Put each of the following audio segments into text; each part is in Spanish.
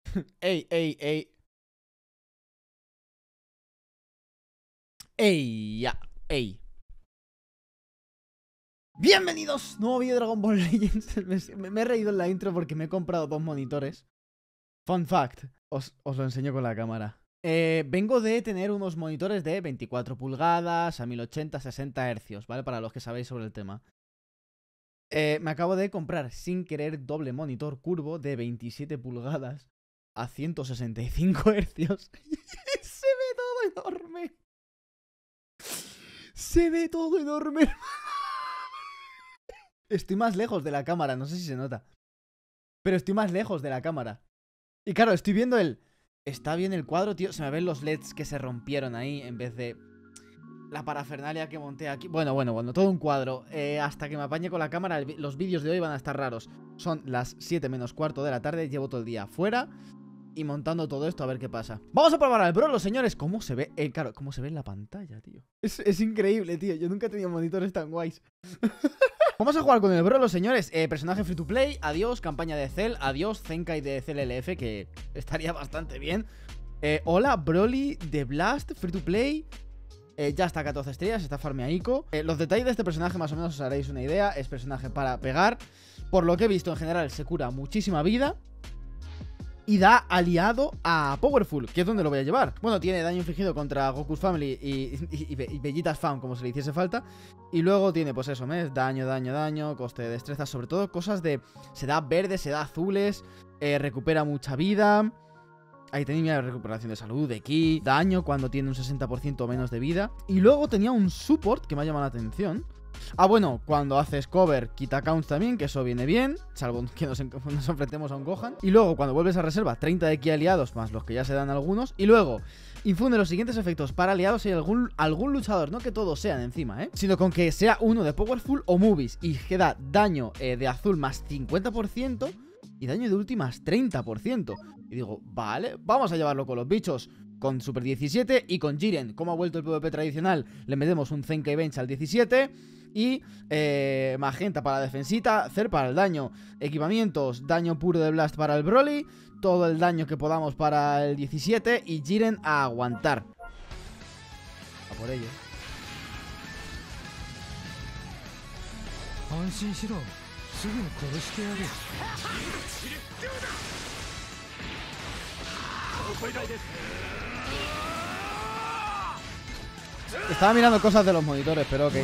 Ey, ey, ey. Ey, ya, ey. Bienvenidos, nuevo vídeo de Dragon Ball Legends. Me he reído en la intro porque me he comprado 2 monitores. Fun fact, os lo enseño con la cámara. Vengo de tener unos monitores de 24 pulgadas a 1080, 60 Hz, ¿vale? Para los que sabéis sobre el tema. Me acabo de comprar sin querer doble monitor curvo de 27 pulgadas a 165 Hz. Se ve todo enorme. Se ve todo enorme. Estoy más lejos de la cámara, no sé si se nota. Pero estoy más lejos de la cámara. Y claro, estoy viendo el... Está bien el cuadro, tío. Se me ven los LEDs que se rompieron ahí en vez de... La parafernalia que monté aquí. Bueno, todo un cuadro. Hasta que me apañe con la cámara, los vídeos de hoy van a estar raros. Son las 7 menos cuarto de la tarde. Llevo todo el día fuera y montando todo esto a ver qué pasa. Vamos a probar al Brawlo, señores. ¿Cómo se ve? Claro, cómo se ve en la pantalla, tío. Es increíble, tío. Yo nunca he tenido monitores tan guays. Vamos a jugar con el Brawlo, señores. Personaje free to play. Adiós, campaña de Cell. Adiós, Zenkai de CLLF, que estaría bastante bien. Hola, Broly de Blast, free to play. Ya está a 14 estrellas, está farmeaico. Los detalles de este personaje más o menos os haréis una idea. Es personaje para pegar. Por lo que he visto en general se cura muchísima vida. Y da aliado a Powerful, que es donde lo voy a llevar. Bueno, tiene daño infligido contra Goku's Family y Vegeta's Fam, como se le hiciese falta. Y luego tiene, pues eso, ¿ves? Daño, coste de destreza, sobre todo cosas de... Se da verdes, se da azules, recupera mucha vida. Ahí tenía recuperación de salud, de ki, daño cuando tiene un 60% o menos de vida. Y luego tenía un support que me ha llamado la atención. Ah, bueno, cuando haces cover, quita counts también, que eso viene bien, salvo que nos enfrentemos a un Gohan. Y luego, cuando vuelves a reserva, 30 de ki aliados, más los que ya se dan algunos. Y luego, infunde los siguientes efectos para aliados y algún luchador, no que todos sean encima, sino con que sea uno de Powerful o Movies. Y que da daño de azul más 50% y daño de ulti más 30%. Y digo, vale, vamos a llevarlo con los bichos. Con Super 17 y con Jiren. Como ha vuelto el PvP tradicional, le metemos un Zenkai Bench al 17. Y Magenta para la defensita, Cer para el daño. Equipamientos, daño puro de Blast para el Broly. Todo el daño que podamos para el 17. Y Jiren a aguantar. A por ello. Estaba mirando cosas de los monitores, pero ok.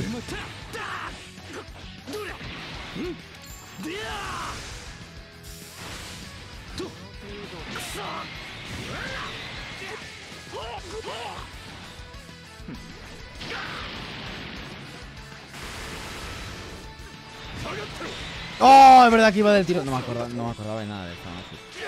Oh, es verdad que iba del tiro. No me acordaba de nada de esto.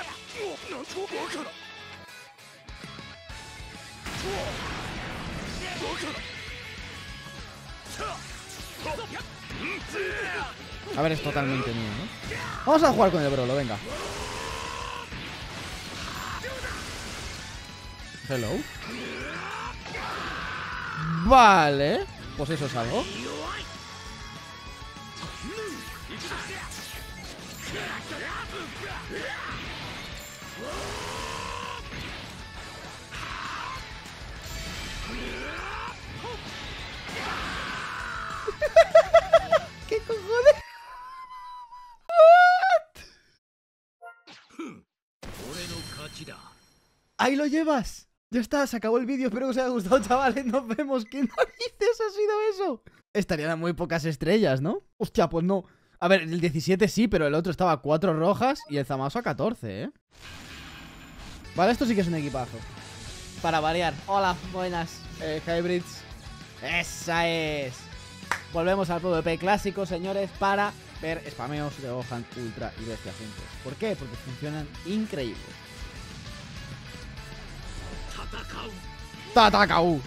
A ver, es totalmente mío, ¿no? Vamos a jugar con el Brawlo, venga. Hello. Vale. Pues eso es algo. ¿Qué cojones? Ahí lo llevas. Ya está, se acabó el vídeo. Espero que os haya gustado, chavales. Nos vemos. ¿Qué narices ha sido eso? Estarían a muy pocas estrellas, ¿no? Hostia, pues no. A ver, el 17 sí, pero el otro estaba a 4 rojas y el Zamasu a 14, ¿eh? Vale, esto sí que es un equipazo. Para variar. Hola, buenas, Hybrids. Esa es. Volvemos al PvP clásico, señores, para ver spameos de Gohan Ultra y Bestia juntos. ¿Por qué? Porque funcionan increíbles. ¡Tatakau!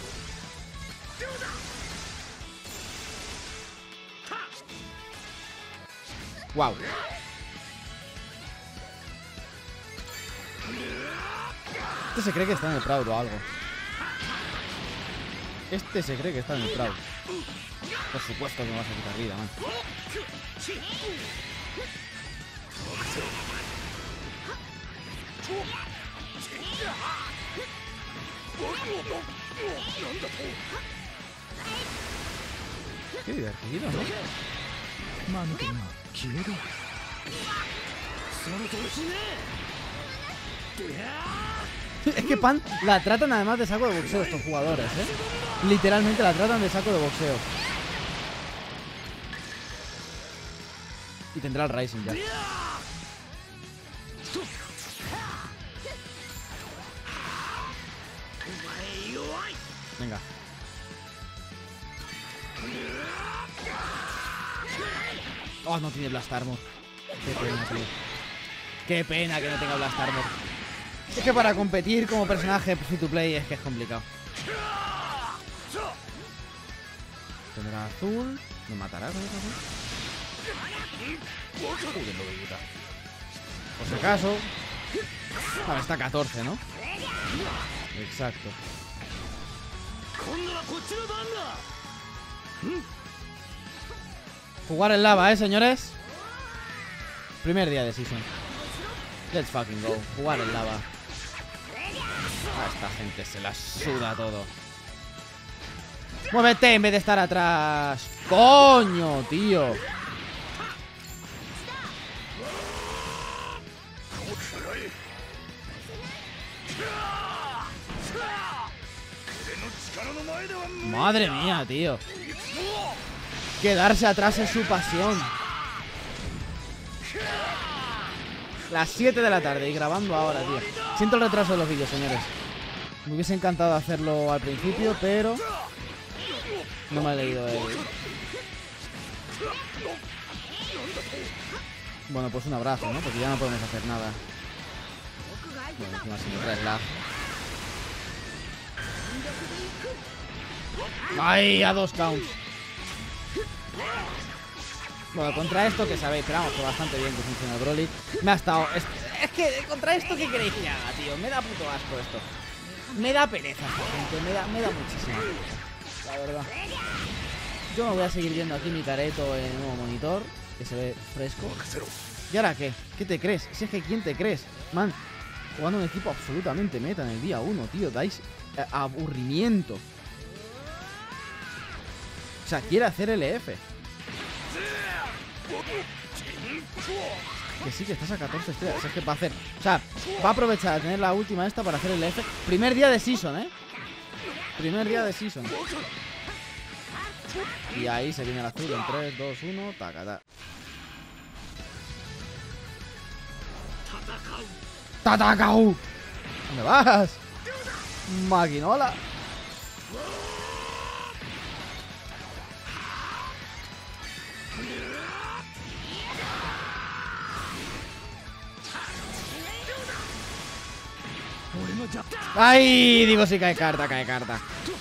¡Wow! Este se cree que está en el Proud o algo. Este se cree que está en el Proud. Por supuesto que me vas a quitar vida, man. Qué divertido, ¿no? Es que Pan la tratan además de saco de boxeo estos jugadores, ¿eh? Literalmente la tratan de saco de boxeo. Y tendrá el Rising ya. Venga. Oh, no tiene Blast Armor. Qué pena, tío. Qué pena que no tenga Blast Armor. Es que para competir como personaje free to play es que es complicado. Tendrá azul. ¿Me matará con eso azul? Joder, lo que quita. Por si acaso. Vale, está 14, ¿no? Exacto. Jugar en lava, señores. Primer día de season. Let's fucking go. Jugar en lava. A esta gente se la suda todo. ¡Muévete en vez de estar atrás! ¡Coño, tío! Madre mía, tío. Quedarse atrás es su pasión. Las 7 de la tarde y grabando ahora, tío. Siento el retraso de los vídeos, señores. Me hubiese encantado hacerlo al principio, pero no me he leído el... Bueno, pues un abrazo, ¿no? Porque ya no podemos hacer nada. Bueno, encima si me traes lag. ¡Ay! A 2 counts. Bueno, contra esto que sabéis, pero vamos, que bastante bien que funciona el Broly. Me ha estado... Es que contra esto, ¿qué queréis que haga, tío? Me da puto asco esto. Me da pereza, gente. Me da muchísima pereza, la verdad. Yo me voy a seguir viendo aquí mi careto en el nuevo monitor, que se ve fresco. ¿Y ahora qué? ¿Qué te crees? Si es que ¿quién te crees? Man, jugando un equipo absolutamente meta en el día 1, tío. Dais aburrimiento. O sea, quiere hacer LF. Que sí, que estás a 14 estrellas. O sea, es que va a hacer... O sea, va a aprovechar de tener la última esta para hacer LF. Primer día de season, ¿eh? Primer día de season. Y ahí se viene el azul en 3, 2, 1. Tacata. ¡Tatakau! ¿Dónde vas? Maquinola. ¡Ay! Digo, si cae carta, cae carta.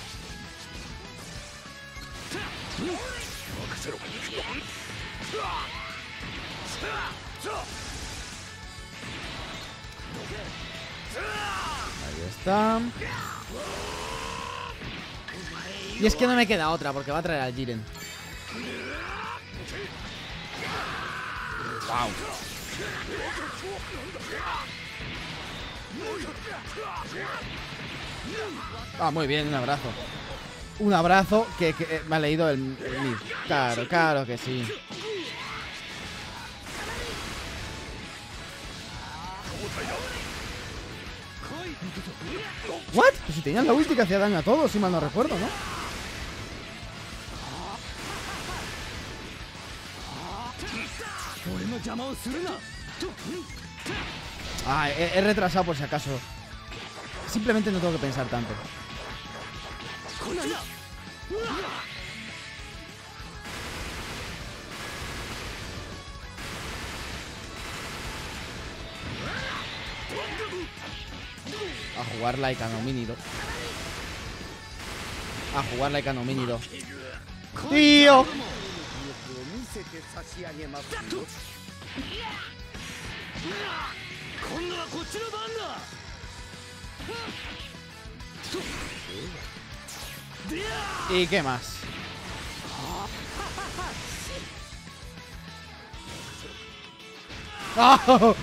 Ahí está. Y es que no me queda otra, porque va a traer al Jiren. Wow. Ah, muy bien, un abrazo. Un abrazo que me ha leído el mid. Claro, claro que sí. ¿What? Pues si tenían la ulti que hacía daño a todos, si mal no recuerdo, ¿no? Ah, he retrasado por si acaso. Simplemente no tengo que pensar tanto. A jugar like a Nominido. A jugar like a Nominido. ¡Tío! ¿Y qué más? ¡Oh!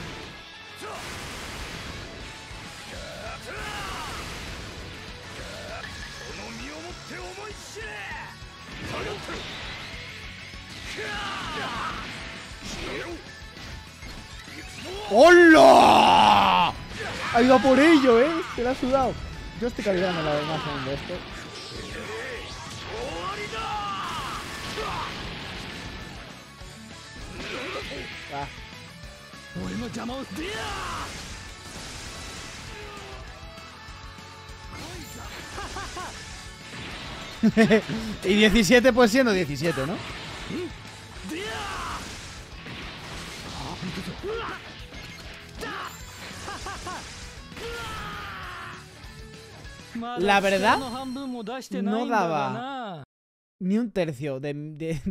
¡Hola! Ha ido a por ello, se la ha sudado. Yo estoy cargando la imagen de esto. Va. Y 17 pues siendo 17, ¿no? La verdad, no daba ni un tercio de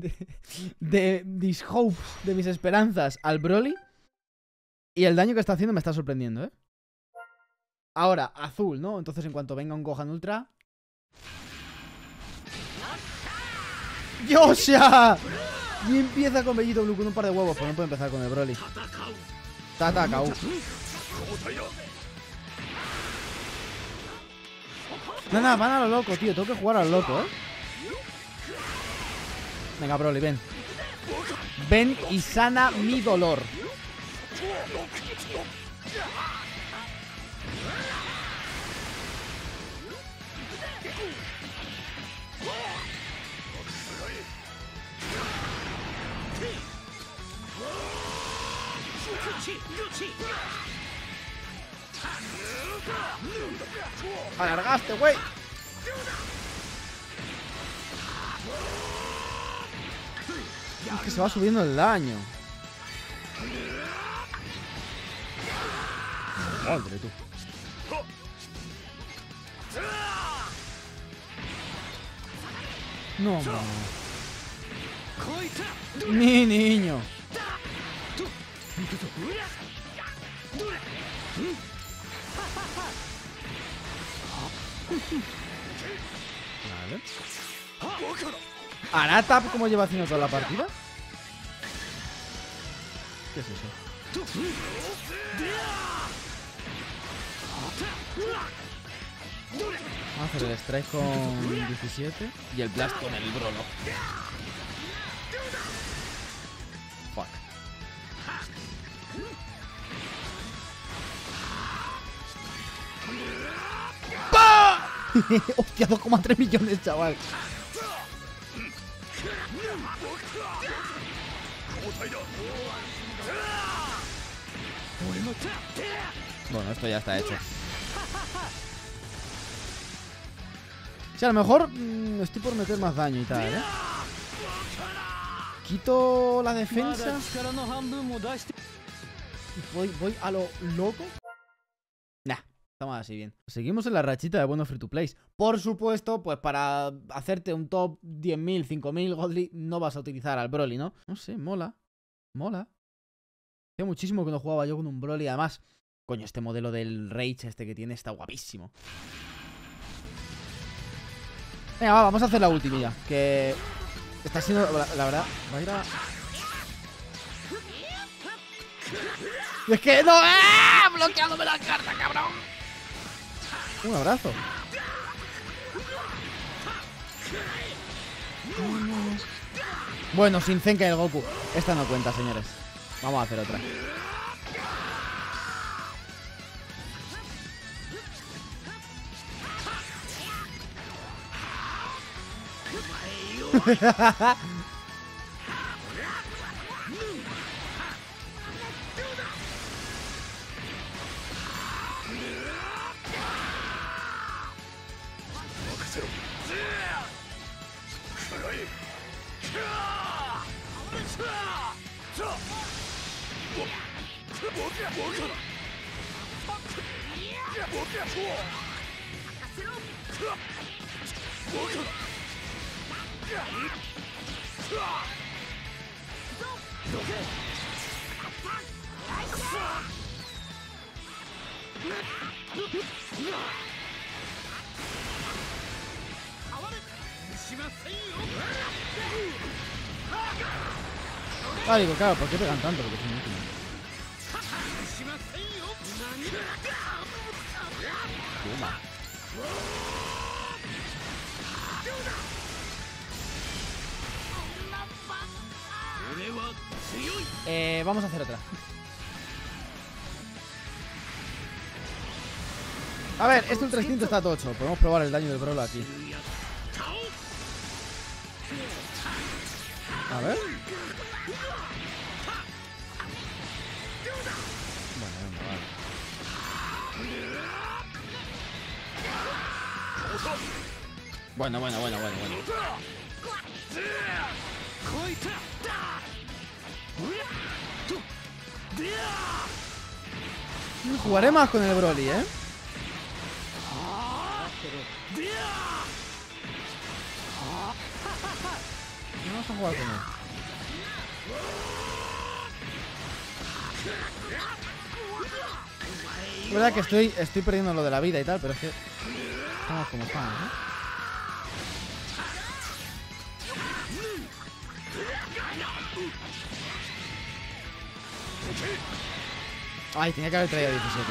mis hopes, de mis esperanzas al Broly. Y el daño que está haciendo me está sorprendiendo, ¿eh? Ahora, azul, ¿no? Entonces en cuanto venga un Gohan Ultra... ¡Yosha! Y empieza con Bellito Blue con un par de huevos, pero no puede empezar con el Broly. Tatakau. Nada, van a lo loco, tío. Tengo que jugar a lo loco, ¿eh? Venga, Broly, ven. Ven y sana mi dolor. Alargaste, güey. Es que se va subiendo el daño. Madre tú. No, no. Mi niño. Vale. ¿Aratap cómo lleva haciendo toda la partida? ¿Qué es eso? Vamos a hacer el strike con 17 y el blast con el Brolo. Fuck. ¡Pah! Hostia, 2,3 millones, chaval. Bueno, esto ya está hecho. Sí, a lo mejor estoy por meter más daño y tal, ¿eh? Quito la defensa. Voy a lo loco. Nah, estamos así bien. Seguimos en la rachita de buenos free to plays. Por supuesto, pues para hacerte un top 10.000, 5.000 Godly no vas a utilizar al Broly, ¿no? No sé, mola. Mola. Hace muchísimo que no jugaba yo con un Broly. Además, coño, este modelo del Rage este que tiene está guapísimo. Venga, va, vamos a hacer la última ya. Que está siendo, la verdad, va a ir a... Y es que no... ¡Ah! Bloqueándome la carta, cabrón. Un abrazo. Bueno, sin Zenkai el Goku. Esta no cuenta, señores. Vamos a hacer otra. Ah, digo, claro, ¿por qué pegan tanto? Porque son últimos. Toma. Vamos a hacer otra. A ver, este ultra instinto está tocho. Podemos probar el daño del Brawl aquí. A ver. Bueno, venga, vale. Bueno. Jugaré más con el Broly, ¿eh? Vamos a jugar con él. Es verdad que estoy perdiendo lo de la vida y tal, pero es que estamos como estamos, ¿no? Ay, tenía que haber traído 17.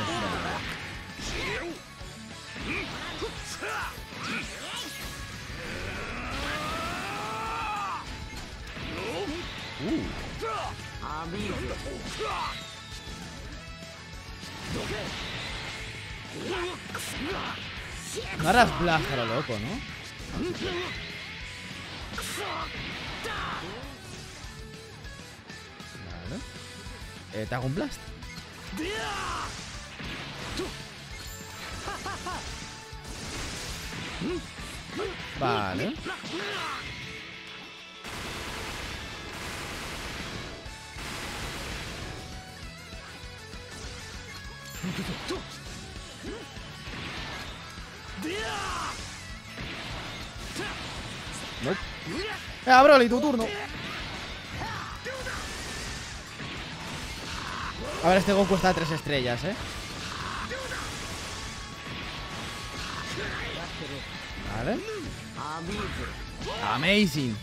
No harás blast a lo loco, ¿no? Vale. ¿Te hago un blast? Vale. Nope. Broly, tu turno. A ver, este Goku está a 3 estrellas, ¿eh? Vale. Amazing.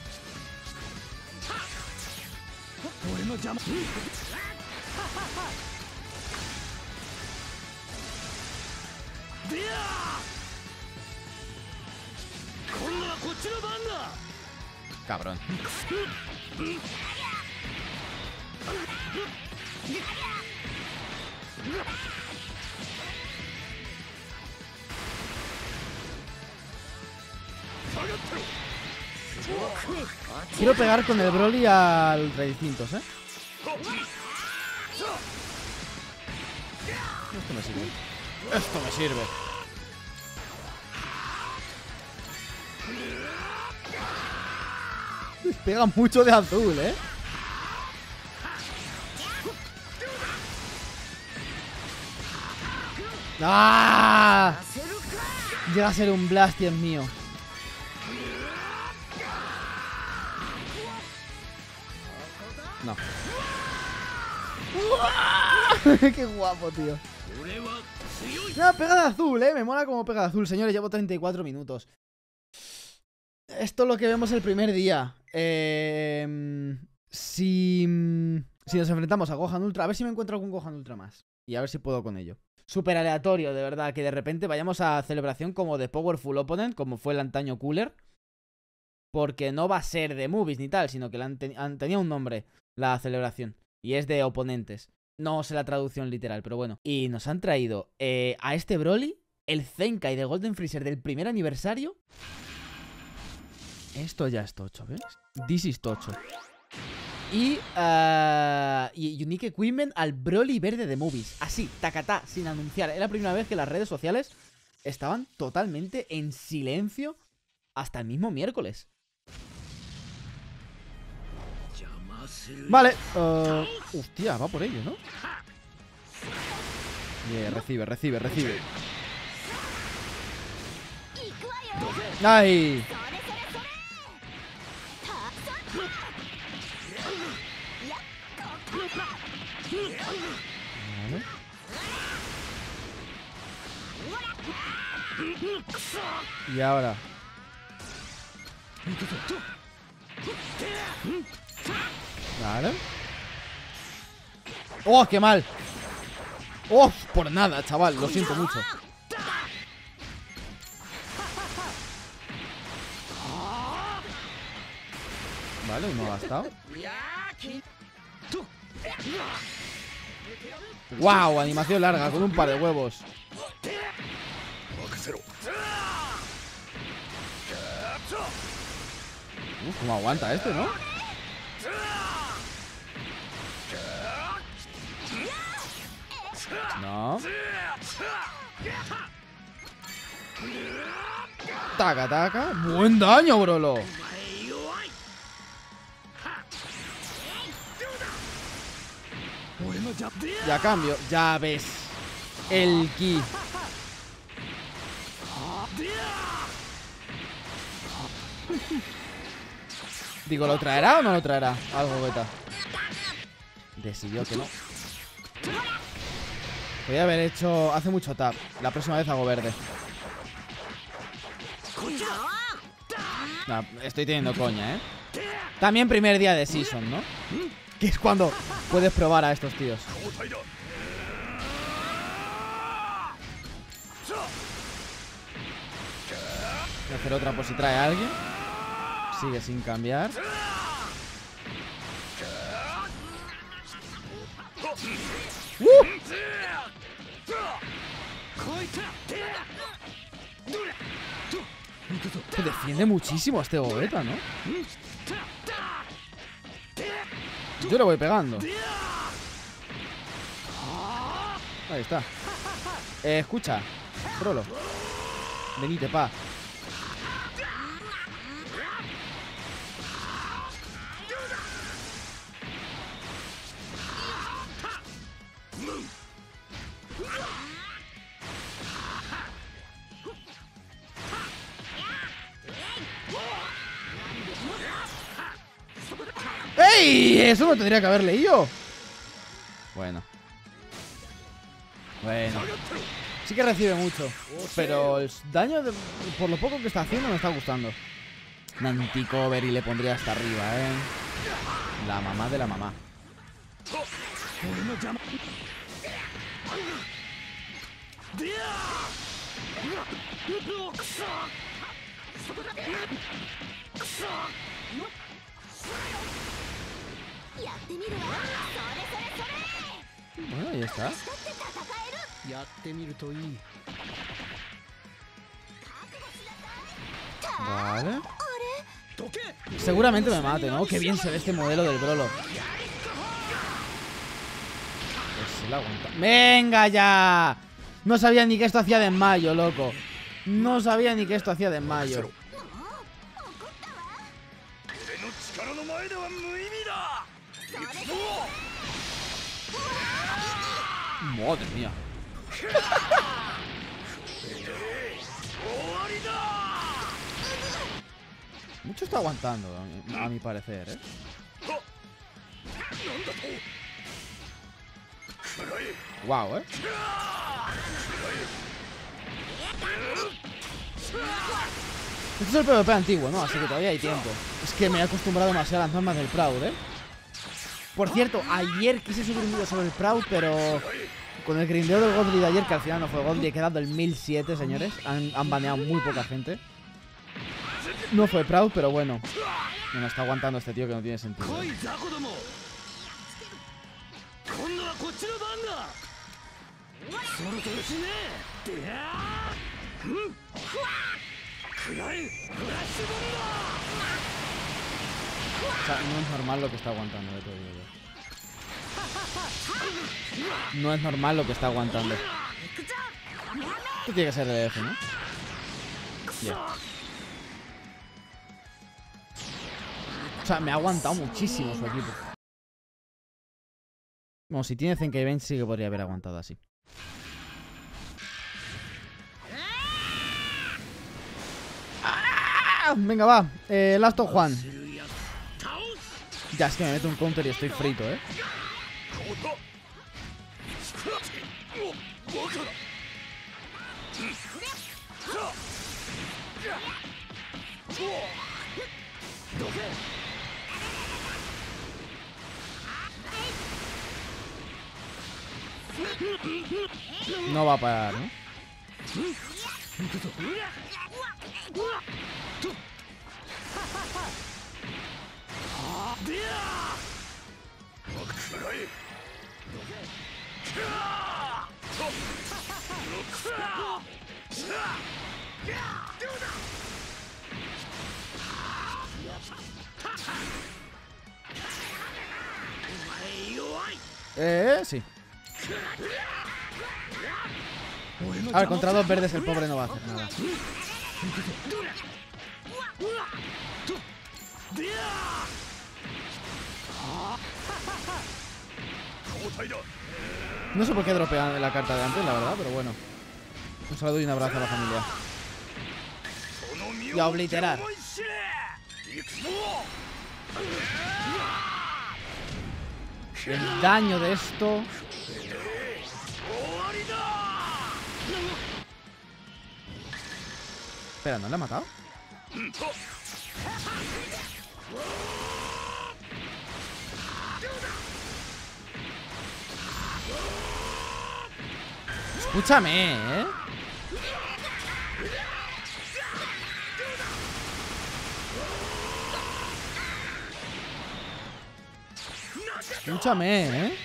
Cabrón. Quiero pegar con el Broly al Ultra Instintos, ¿eh? Esto me sirve. Esto me sirve. Pega mucho de azul, ¿eh? ¡Ah! Llega a ser un blast, Dios mío. No. ¡Qué guapo, tío! No, pega de azul, me mola como pega de azul. Señores, llevo 34 minutos. Esto es lo que vemos el primer día. Si nos enfrentamos a Gohan Ultra, a ver si me encuentro algún Gohan Ultra más. Y a ver si puedo con ello. Súper aleatorio, de verdad, que de repente vayamos a celebración como de Powerful Opponent, como fue el antaño Cooler. Porque no va a ser de movies ni tal, sino que tenía un nombre la celebración. Y es de oponentes. No sé la traducción literal, pero bueno. Y nos han traído a este Broly, el Zenkai de Golden Freezer del primer aniversario. Esto ya es tocho, ¿ves? This is tocho. Y Unique Equipment al Broly verde de movies. Así, tacatá, sin anunciar. Era la primera vez que las redes sociales estaban totalmente en silencio hasta el mismo miércoles. Vale. Hostia, va por ello, ¿no? Recibe. ¡Ay! Vale. Y ahora. Vale. ¡Oh, qué mal! ¡Oh, por nada, chaval! Lo siento mucho. Vale, uno gastado. ¡Wow! Animación larga con un par de huevos. ¿Cómo aguanta este, no? No. Taca, taca. Buen daño, Brolo. Y a cambio, ya ves. El ki. Digo, ¿lo traerá o no lo traerá? Algo beta. Decidió que no. Podría haber hecho... Hace mucho tap. La próxima vez hago verde. No, estoy teniendo coña, ¿eh? También primer día de season, ¿no? Que es cuando puedes probar a estos tíos. Voy a hacer otra por si trae a alguien. Sigue sin cambiar. Se defiende muchísimo este Gogeta, ¿no? Yo le voy pegando. Ahí está. Escucha, Brolo. Venite, pa. ¡Ey! Eso no tendría que haber leído. Bueno. Bueno. Sí que recibe mucho. Pero el daño, por lo poco que está haciendo, me está gustando. Nanticover y le pondría hasta arriba, La mamá de la mamá. Bueno, ahí está. Vale. Seguramente me mate, ¿no? Qué bien se ve este modelo del Brolo. Pues se la aguanta. ¡Venga ya! No sabía ni que esto hacía desmayo, loco. No sabía ni que esto hacía desmayo. Madre mía. Mucho está aguantando, a mi parecer, ¿eh? Wow, ¿eh? Este es el PvP antiguo, ¿no? Así que todavía hay tiempo. Es que me he acostumbrado demasiado a las normas del Proud, ¿eh? Por cierto, ayer quise subir un vídeo sobre el Proud, pero con el grindeo del Godly de ayer, que al final no fue Godly, he quedado el 1007, señores. Han baneado muy poca gente. No fue Proud, pero bueno. Me está aguantando este tío que no tiene sentido. O sea, no es normal lo que está aguantando, de todo ello. No es normal lo que está aguantando. Esto tiene que ser de F, ¿no? Yeah. O sea, me ha aguantado muchísimo su equipo. Bueno, si tiene Zenkai Bench sí que podría haber aguantado así. ¡Ah! Venga, va. Last of Juan. Ya, es que me meto un counter y estoy frito, ¿eh? No va a parar, ¿no? Sí. A ver, contra dos verdes el pobre no va a hacer nada. No sé por qué dropean la carta de antes, la verdad, pero bueno. Un saludo y un abrazo a la familia. Y a obliterar. El daño de esto. Espera, ¿no le ha matado? Escúchame, ¿eh? Escúchame, ¿eh?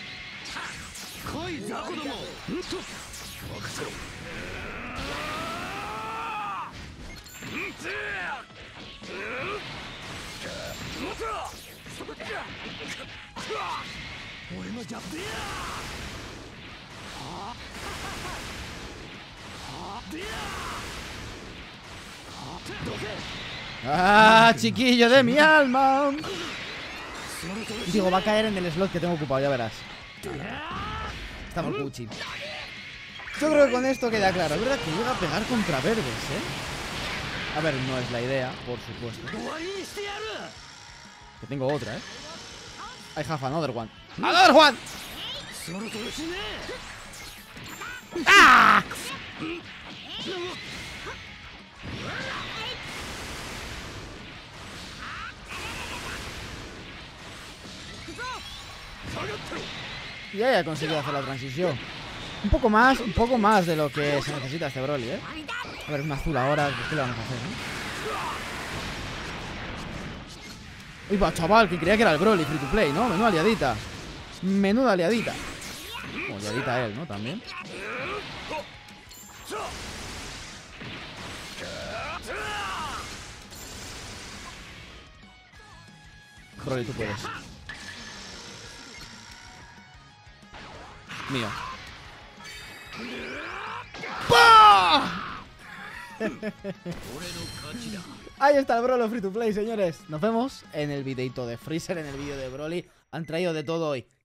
¡Ah, chiquillo de mi alma! Digo, va a caer en el slot que tengo ocupado, ya verás. Está por Gucci. Yo creo que con esto queda claro. Es verdad que llega a pegar contra verdes, ¿eh? A ver, no es la idea, por supuesto. Que tengo otra, ¿eh? I have another one. ¡Another one! ¡Ah! Y ahí ha conseguido hacer la transición. Un poco más de lo que se necesita este Broly, ¿eh? A ver, un azul ahora, ¿qué le vamos a hacer, Uy, va, chaval, que creía que era el Broly free to play, ¿no? Menuda liadita. Menuda liadita. Como liadita él, ¿no? También. Broly, tú puedes. Mío. ¡Pah! Ahí está el Broly free to play, señores. Nos vemos en el videito de Freezer, en el vídeo de Broly. Han traído de todo hoy.